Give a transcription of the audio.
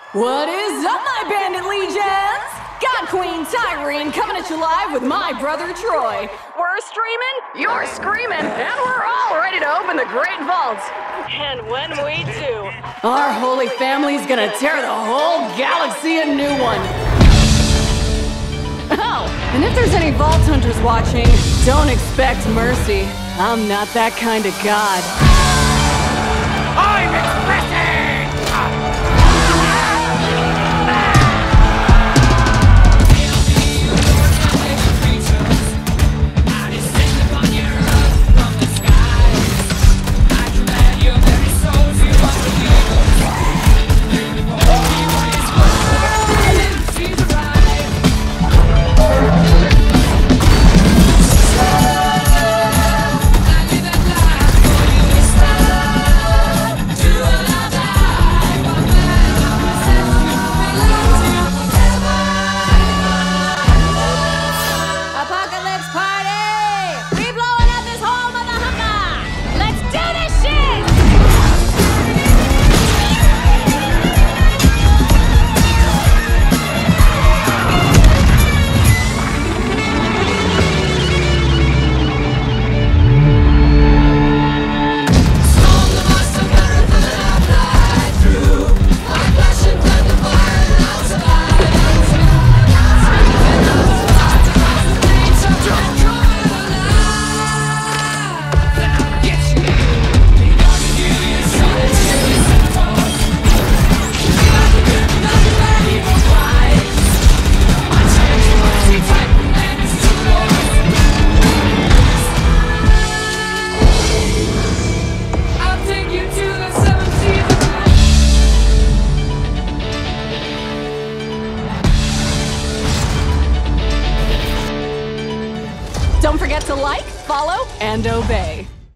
What is up, my bandit legions? God Queen Tyrene coming at you live with my brother Troy. We're streaming, you're screaming, and we're all ready to open the Great Vault. And when we do, our holy family's gonna tear the whole galaxy a new one. Oh, and if there's any Vault Hunters watching, don't expect mercy. I'm not that kind of god. I'm expressing! Don't forget to like, follow, and obey.